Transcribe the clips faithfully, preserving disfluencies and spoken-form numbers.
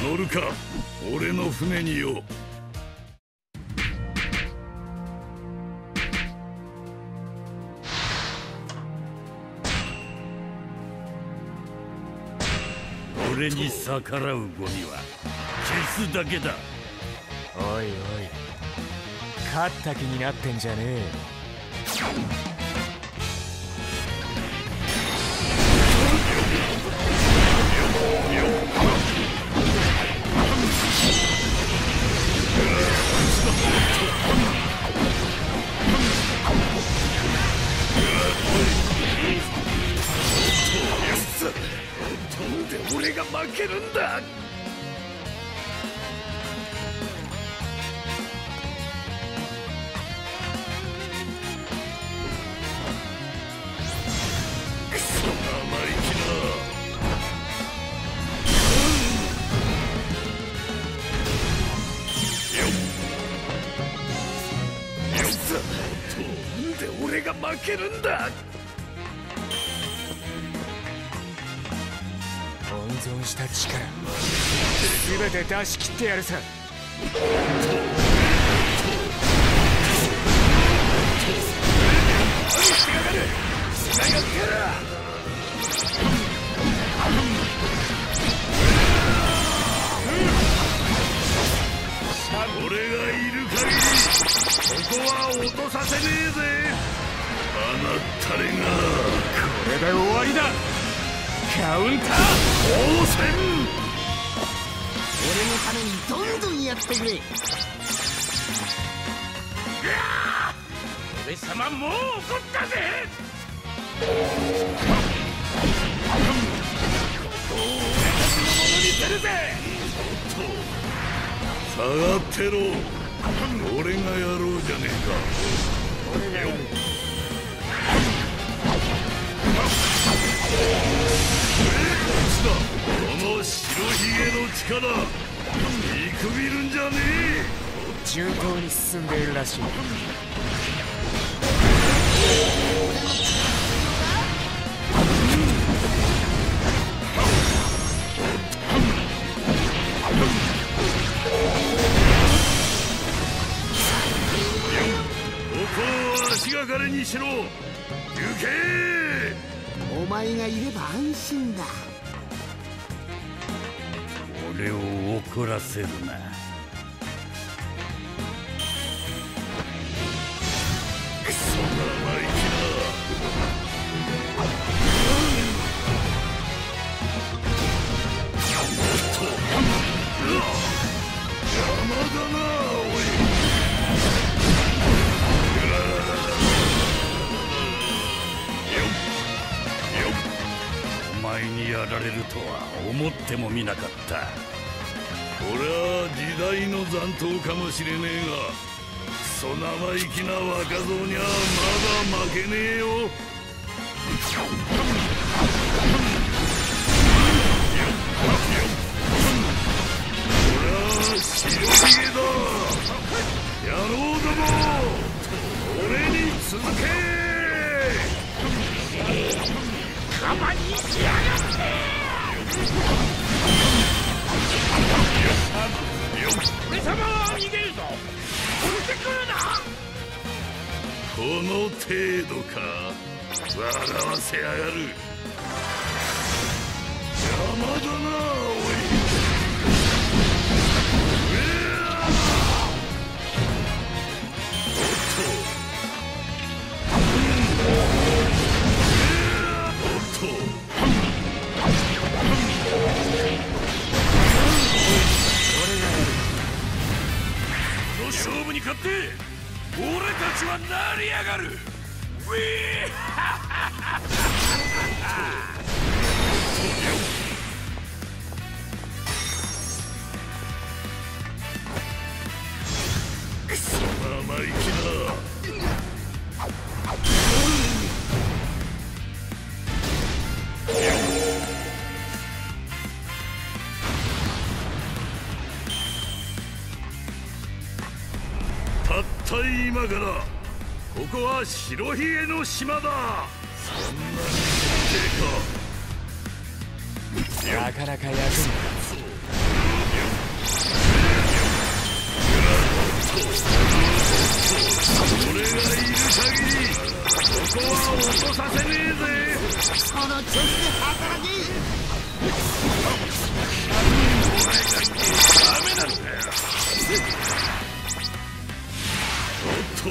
乗るか俺の船によ。俺に逆らうゴミは消すだけだ。 おいおい、勝った気になってんじゃねえよ。 なんで俺が負けるんだ。くそ生意気な。よっよっさなんで俺が負けるんだ。 温存した力全て出し切ってやるさ。 俺がいる限りここは落とさせねえぜ。あなたれがこれで終わりだ。カウンター応戦。 俺のためにどんどんやってくれ。 俺様もう怒ったぜ。ここを俺たちのものにするぜ。下がってろ。俺がやろうじゃねえか。 俺がやる。 この白ひげの力見くびるんじゃねえ。 順当に進んでいるらしい。 ここを足がかりにしろ。行け。 お前がいれば安心だ。 俺を怒らせるな。クソ生意気な。おっと邪魔だなおい。お前にやられるとは思ってもみなかった。俺は時代の残党かもしれねえが、クソ生意気な若造にはまだ負けねえよ。俺は白ひげだ。野郎ども俺に続け。カバにしやがって。俺様は逃げるぞ。追ってくるな。この程度か。笑わせやがる。邪魔だなおい。おっと勝負に勝って俺たちは成り上がる。ウィークソ生意気な。たった今からここは白ひげの島だ。そんなになかなか役に立つ。 俺がいる限りここは落とさせねえぜ。 この調子で働け。 ダメなんだよ。おっと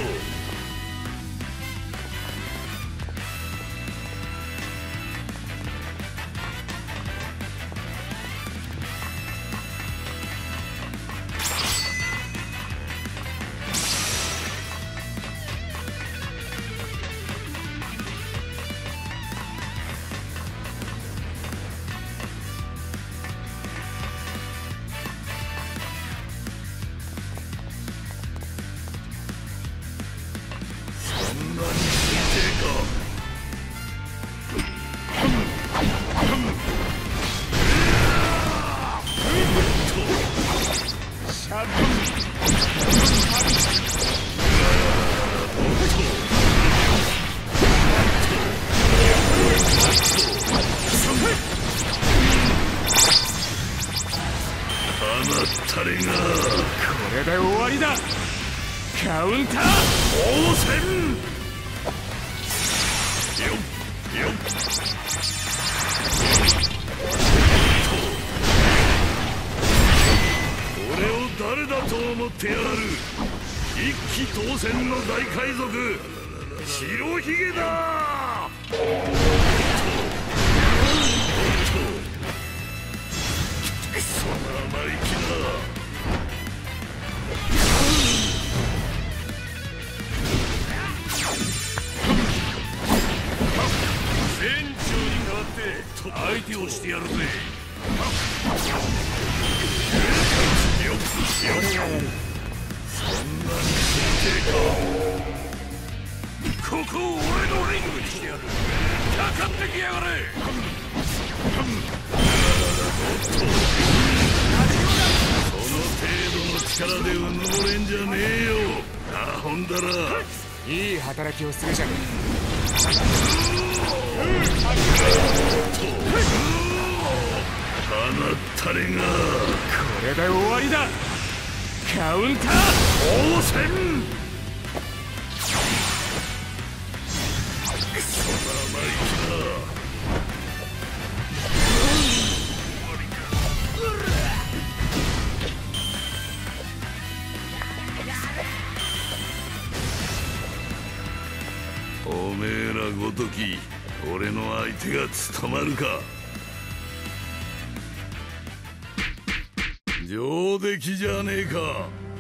これで終わりだ。カウンター応戦よっよっ俺を誰だと思ってやがる。一騎当選の大海賊白ひげだ。クソ生意気だ。船長に代わって相手をしてやるぜ。よっよっそんなに真剣か。ここを俺のリングにしてやる。かかってきやがれ。その程度の力でうぬぼれんじゃねえよ。アホんだら。 いい働きをするじゃね放ったれがえ。これで終わりだ。カウンター応戦クソ生意気だ。おめえらごとき俺の相手が務まるか。上出来じゃねえか。